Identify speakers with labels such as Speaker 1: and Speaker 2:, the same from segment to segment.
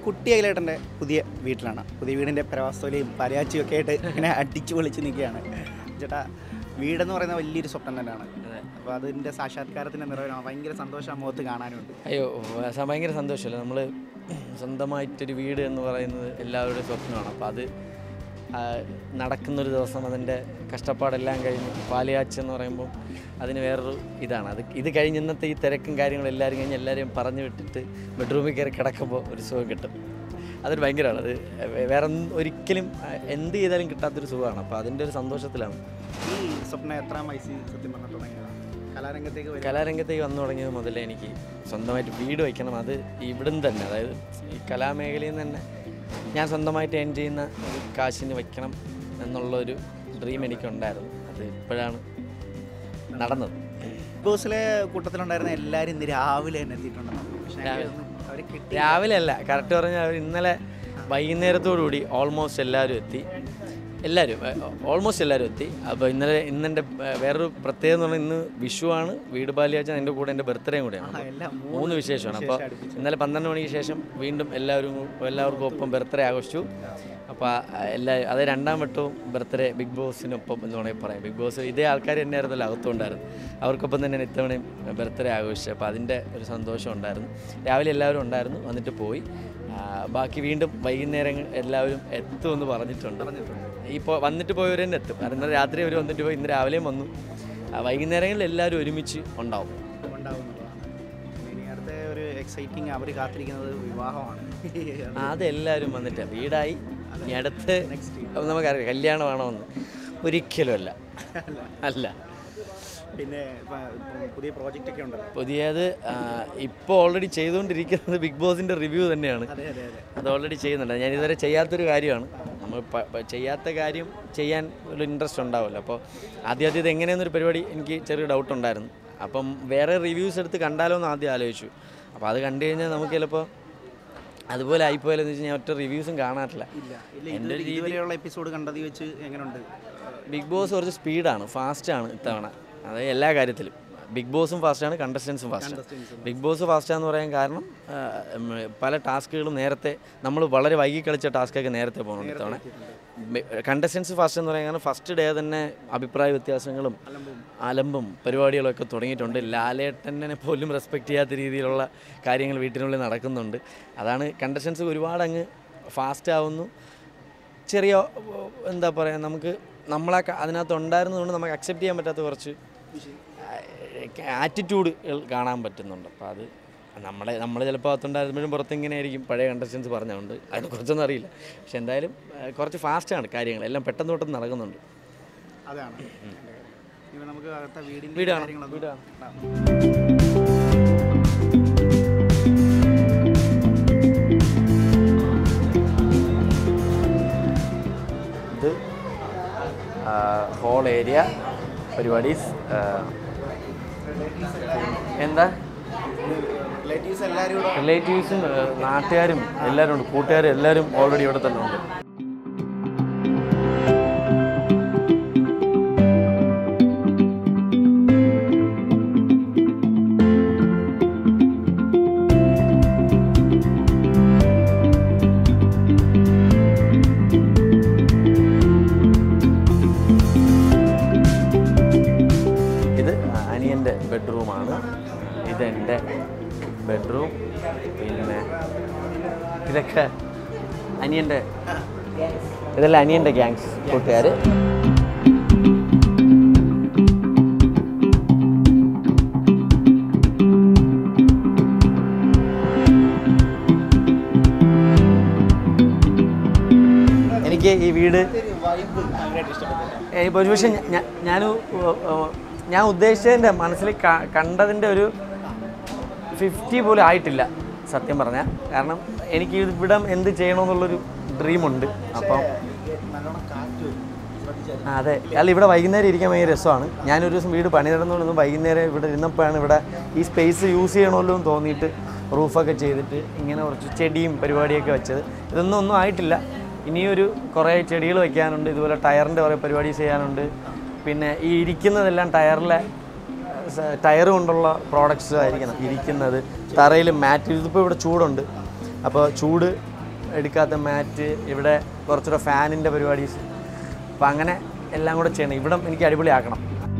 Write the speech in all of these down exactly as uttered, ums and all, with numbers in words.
Speaker 1: കുട്ടി അഖിലേട്ടൻ്റെ പുതിയ വീട്ടിലാണ്. പുതിയ വീടിൻ്റെ പ്രവാസത്തോലെയും പരാച്ചിയും ഒക്കെ ആയിട്ട് ഇങ്ങനെ അടിച്ചു പൊളിച്ച് നിൽക്കുകയാണ്. ചേട്ടാ, വീടെന്ന് പറയുന്ന വലിയൊരു സ്വപ്നം തന്നെയാണ്. അപ്പോൾ അതിൻ്റെ സാക്ഷാത്കാരത്തിൻ്റെ നിറവിലാണ്. ഭയങ്കര സന്തോഷം മുഖത്ത് കാണാനുണ്ട്.
Speaker 2: അയ്യോ, ഭയങ്കര സന്തോഷമല്ല. നമ്മൾ സ്വന്തമായിട്ടൊരു വീട് എന്ന് പറയുന്നത് എല്ലാവരുടെയും സ്വപ്നമാണ്. അപ്പോൾ അത് നടക്കുന്നൊരു ദിവസം അതിൻ്റെ കഷ്ടപ്പാടെല്ലാം കഴിഞ്ഞ് പാലുകാച്ച് എന്ന് പറയുമ്പോൾ അതിന് വേറൊരു ഇതാണ്. അത് ഇത് കഴിഞ്ഞ് ഇന്നത്തെ ഈ തിരക്കും കാര്യങ്ങളും എല്ലാവരും കഴിഞ്ഞ് എല്ലാവരെയും പറഞ്ഞു വിട്ടിട്ട് ബെഡ്റൂമിൽ കയറി കിടക്കുമ്പോൾ ഒരു സുഖം കിട്ടും. അതൊരു ഭയങ്കരമാണ്. അത് വേറെ ഒരിക്കലും എന്ത് ചെയ്താലും കിട്ടാത്തൊരു സുഖമാണ്. അപ്പോൾ അതിൻ്റെ ഒരു സന്തോഷത്തിലാണ്.
Speaker 1: ഈ സ്വപ്നം എത്രാം വയസ്സിൽ സത്യം പറഞ്ഞു തുടങ്ങിയതാണ്? കലാരംഗത്തേക്ക്
Speaker 2: കലാരംഗത്തേക്ക് വന്നു തുടങ്ങിയത് മുതലേ എനിക്ക് സ്വന്തമായിട്ട് വീട് വയ്ക്കണം. അത് ഇവിടുന്ന് തന്നെ, അതായത് ഈ കലാമേഖലയിൽ നിന്ന് തന്നെ ഞാൻ സ്വന്തമായിട്ട് ഏൺ ചെയ്യുന്ന ഒരു കാശിന് വയ്ക്കണം എന്നുള്ളൊരു ഡ്രീം എനിക്കുണ്ടായിരുന്നു. അത് ഇപ്പോഴാണ് നടന്നത്.
Speaker 1: ബിഗ് ബോസിലെ കൂട്ടത്തിലുണ്ടായിരുന്ന എല്ലാവരും ഇന്ന് രാവിലെ തന്നെ എത്തിയിട്ടുണ്ടെന്ന്.
Speaker 2: രാവിലെ അല്ല, കറക്റ്റ് പറഞ്ഞാൽ അവർ ഇന്നലെ വൈകുന്നേരത്തോടുകൂടി ഓൾമോസ്റ്റ് എല്ലാവരും എത്തി. എല്ലാവരും ഓൾമോസ്റ്റ് എല്ലാവരും എത്തി. അപ്പോൾ ഇന്നലെ ഇന്നെൻ്റെ വേറൊരു പ്രത്യേകത എന്ന് പറഞ്ഞാൽ ഇന്ന് വിഷുവാണ്, വീട് പാലുകാച്ചാൻ എൻ്റെ കൂടെ എൻ്റെ ബർത്ത്ഡേയും കൂടെയാണ്. മൂന്ന് വിശേഷമാണ്. അപ്പോൾ ഇന്നലെ പന്ത്രണ്ട് മണിക്ക് ശേഷം വീണ്ടും എല്ലാവരും എല്ലാവർക്കും ഒപ്പം ബർത്ത്ഡേ ആഘോഷിച്ചു. അപ്പോൾ എല്ലാ അത് രണ്ടാം വട്ടവും ബർത്ത്ഡേ ബിഗ് ബോസിനൊപ്പം എന്ന് വേണമെങ്കിൽ പറയാം. ബിഗ് ബോസ് ഇതേ ആൾക്കാർ തന്നെയായിരുന്നല്ലോ അകത്തുണ്ടായിരുന്നു. അവർക്കൊപ്പം തന്നെ ഇത്തവണയും ബർത്ത്ഡേ ആഘോഷിച്ചു. അപ്പോൾ അതിൻ്റെ ഒരു സന്തോഷം ഉണ്ടായിരുന്നു. രാവിലെ എല്ലാവരും ഉണ്ടായിരുന്നു, വന്നിട്ട് പോയി. ബാക്കി വീണ്ടും വൈകുന്നേരം എല്ലാവരും എത്തുമെന്ന് പറഞ്ഞിട്ടുണ്ട്. ഇപ്പോൾ വന്നിട്ട് പോയവർ തന്നെ എത്തും. കാരണം ഇന്നലെ രാത്രി അവർ വന്നിട്ട് പോയി, ഇന്ന് രാവിലെയും വന്നു. വൈകുന്നേരങ്ങളിൽ എല്ലാവരും ഒരുമിച്ച് ഉണ്ടാവും.
Speaker 1: ഒരു എക്സൈറ്റിംഗ് അവർ കാത്തിരിക്കുന്നത് വിവാഹമാണ്.
Speaker 2: അതെല്ലാവരും വന്നിട്ട് വീടായി ഇനി അടുത്ത് നമുക്കറിയാം കല്യാണമാണോന്ന്. ഒരിക്കലും അല്ല അല്ല
Speaker 1: പിന്നെ പുതിയ പ്രോജക്റ്റ് ഒക്കെ ഉണ്ടല്ലോ.
Speaker 2: പുതിയത് ഇപ്പോൾ ഓൾറെഡി ചെയ്തുകൊണ്ടിരിക്കുന്നത് ബിഗ് ബോസിൻ്റെ റിവ്യൂ തന്നെയാണ്. അത് ഓൾറെഡി ചെയ്യുന്നുണ്ട്. ഞാൻ ഇതുവരെ ചെയ്യാത്തൊരു കാര്യമാണ്. നമ്മൾ ചെയ്യാത്ത കാര്യം ചെയ്യാൻ ഒരു ഇൻട്രസ്റ്റ് ഉണ്ടാവില്ല. അപ്പോൾ ആദ്യം ആദ്യം ഇത് എങ്ങനെയെന്നൊരു പരിപാടി എനിക്ക് ചെറിയ ഡൗട്ട് ഉണ്ടായിരുന്നു. അപ്പം വേറെ റിവ്യൂസ് എടുത്ത് കണ്ടാലോ എന്ന് ആദ്യം ആലോചിച്ചു. അപ്പോൾ അത് കണ്ടു കഴിഞ്ഞാൽ നമുക്ക് ചിലപ്പോൾ അതുപോലെ ആയിപ്പോയാലെന്ന് വെച്ച് ഞാൻ ഒറ്റ റിവ്യൂസും കാണാറില്ല.
Speaker 1: എൻ്റെ രീതിയിലുള്ള എപ്പിസോഡ് കണ്ടത് വെച്ച് എങ്ങനെയുണ്ട്?
Speaker 2: ബിഗ് ബോസ് കുറച്ച് സ്പീഡാണ്, ഫാസ്റ്റാണ് ഇത്തവണ. അതായത് എല്ലാ കാര്യത്തിലും ബിഗ് ബോസും ഫാസ്റ്റാണ്, കണ്ടസ്റ്റൻസും ഫാസ്റ്റാണ്. ബിഗ് ബോസ് ഫാസ്റ്റാന്ന് പറയാൻ കാരണം പല ടാസ്കുകളും നേരത്തെ നമ്മൾ വളരെ വൈകി കളിച്ച ടാസ്കൊക്കെ നേരത്തെ പോകുന്നുണ്ട് ഇത്തവണ. കണ്ടസ്റ്റൻസ് ഫാസ്റ്റ് എന്ന് പറയാൻ കാരണം ഫസ്റ്റ് ഡേ തന്നെ അഭിപ്രായ വ്യത്യാസങ്ങളും അലമ്പും പരിപാടികളൊക്കെ തുടങ്ങിയിട്ടുണ്ട്. ലാലേട്ടനെ പോലും റെസ്പെക്റ്റ് ചെയ്യാത്ത രീതിയിലുള്ള കാര്യങ്ങൾ വീട്ടിനുള്ളിൽ നടക്കുന്നുണ്ട്. അതാണ് കണ്ടസ്റ്റൻസ് ഒരുപാട് അങ്ങ് ഫാസ്റ്റ് ആവുന്നു. ചെറിയ എന്താ പറയുക, നമുക്ക് നമ്മളെ അതിനകത്ത് ഉണ്ടായിരുന്നതുകൊണ്ട് നമുക്ക് അക്സെപ്റ്റ് ചെയ്യാൻ പറ്റാത്ത കുറച്ച് ആറ്റിറ്റ്യൂഡ് കാണാൻ പറ്റുന്നുണ്ട്. അപ്പോൾ അത് നമ്മളെ നമ്മൾ ചിലപ്പോൾ അകത്തുണ്ടായിരുമ്പോഴും പുറത്തിങ്ങനെ ആയിരിക്കും പഴയ കണ്ടസ്റ്റൻസ് പറഞ്ഞുകൊണ്ട്. അതിനെക്കുറിച്ചൊന്നും അറിയില്ല. പക്ഷെ എന്തായാലും കുറച്ച് ഫാസ്റ്റാണ് കാര്യങ്ങൾ, എല്ലാം പെട്ടെന്ന് പെട്ടെന്ന് നടക്കുന്നുണ്ട്.
Speaker 1: അതാണ്
Speaker 2: വീടാണ് വീടാണ് ഇത് ഹോൾ ഏരിയ പരിപാടീസ്. എന്താ റിലേറ്റീവ്സും നാട്ടുകാരും എല്ലാവരും ഉണ്ട്, കൂട്ടുകാരും എല്ലാവരും ഓൾറെഡി ഇവിടെ തന്നെ ഉണ്ട്. ഇത് അനിയൻ്റെ ബെഡ്റൂമാണ്. ഇതെൻ്റെ ബെഡ്റൂം. പിന്നെ ഇതൊക്കെ അനിയൻ്റെ, ഇതെല്ലാം അനിയൻ്റെ ഗ്യാങ്സ് കൂട്ടുകാർ. എനിക്ക് ഈ വീട് ഒരുപക്ഷെ ഞാൻ ഞാൻ ഉദ്ദേശിച്ചതിൻ്റെ മനസ്സിൽ കണ്ടതിൻ്റെ ഒരു ഫിഫ്റ്റി പോലും ആയിട്ടില്ല സത്യം പറഞ്ഞാൽ. കാരണം എനിക്ക് ഇവിടം എന്ത് ചെയ്യണമെന്നുള്ളൊരു ഡ്രീമുണ്ട്. അപ്പം അതെ, അല്ല ഇവിടെ വൈകുന്നേരം ഇരിക്കാൻ ഭയങ്കര രസമാണ്. ഞാനൊരു ദിവസം വീട് പണി നടന്നുകൊണ്ടൊന്നും വൈകുന്നേരം ഇവിടെ ഇരുന്നപ്പോഴാണ് ഇവിടെ ഈ സ്പേസ് യൂസ് ചെയ്യണമല്ലോ എന്ന് തോന്നിയിട്ട് റൂഫൊക്കെ ചെയ്തിട്ട് ഇങ്ങനെ കുറച്ച് ചെടിയും പരിപാടിയൊക്കെ വെച്ചത്. ഇതൊന്നും ഒന്നും ആയിട്ടില്ല. ഇനിയൊരു കുറേ ചെടികൾ വയ്ക്കാനുണ്ട്. ഇതുപോലെ ടയറിൻ്റെ കുറേ പരിപാടി ചെയ്യാനുണ്ട്. പിന്നെ ഈ ഇരിക്കുന്നതെല്ലാം ടയറിലെ ടയർ കൊണ്ടുള്ള പ്രോഡക്റ്റ്സ് ആയിരിക്കണം ഇരിക്കുന്നത്. തറയിൽ മാറ്റ്, ഇതിപ്പോൾ ഇവിടെ ചൂടുണ്ട്. അപ്പോൾ ചൂട് എടുക്കാത്ത മാറ്റ്, ഇവിടെ കുറച്ചുകൂടെ ഫാനിൻ്റെ പരിപാടീസ്. അപ്പോൾ അങ്ങനെ എല്ലാം കൂടെ ചെയ്യണം. ഇവിടം എനിക്ക് അടിപൊളിയാക്കണം.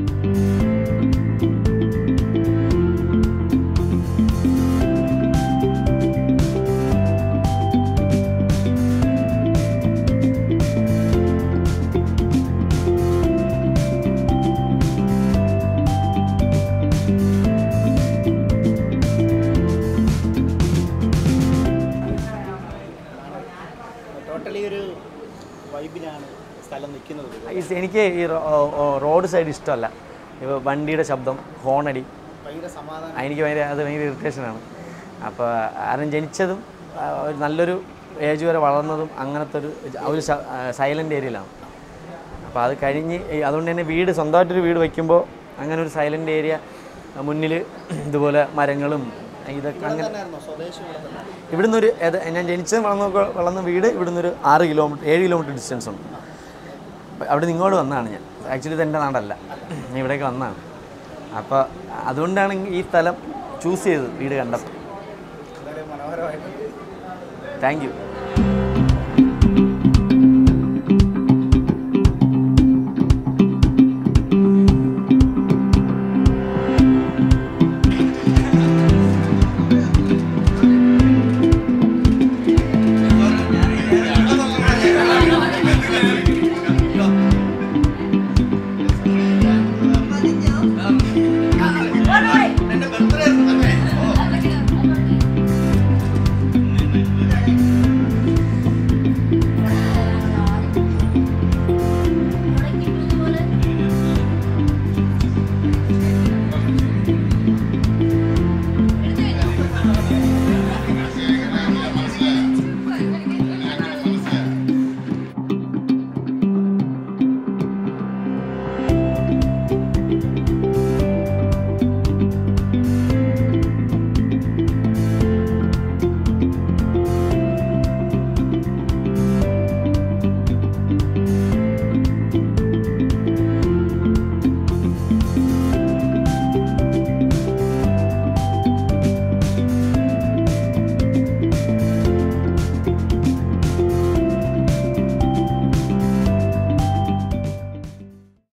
Speaker 2: എനിക്ക് ഈ റോഡ് സൈഡ് ഇഷ്ടമല്ല. ഇപ്പോൾ വണ്ടിയുടെ ശബ്ദം, ഹോണടി, എനിക്ക് ഭയങ്കര അത് ഭയങ്കര ഇറിറ്റേഷനാണ്. അപ്പോൾ ആരും ജനിച്ചതും ഒരു നല്ലൊരു ഏജ് വരെ വളർന്നതും അങ്ങനത്തെ ഒരു ഒരു സൈലൻ്റ് ഏരിയയിലാണ്. അപ്പോൾ അത് കഴിഞ്ഞ് അതുകൊണ്ട് തന്നെ വീട് സ്വന്തമായിട്ടൊരു വീട് വയ്ക്കുമ്പോൾ അങ്ങനെ ഒരു സൈലൻ്റ് ഏരിയ മുന്നിൽ ഇതുപോലെ മരങ്ങളും ഇതൊക്കെ അങ്ങനെ. ഇവിടുന്ന് ഒരു ഞാൻ ജനിച്ചത് വളർന്ന വളർന്ന വീട് ഇവിടുന്ന് ഒരു ആറ് കിലോമീറ്റർ ഏഴ് കിലോമീറ്റർ ഡിസ്റ്റൻസ് ഉണ്ട്. അവിടെ നിന്ന് ഇങ്ങോട്ട് വന്നതാണ് ഞാൻ. ആക്ച്വലി ഇത് എൻ്റെ നാടല്ല, ഞാൻ ഇവിടേക്ക് വന്നതാണ്. അപ്പോൾ അതുകൊണ്ടാണ് ഈ സ്ഥലം ചൂസ് ചെയ്തത് വീട് കണ്ടപ്പോൾ. Thank U.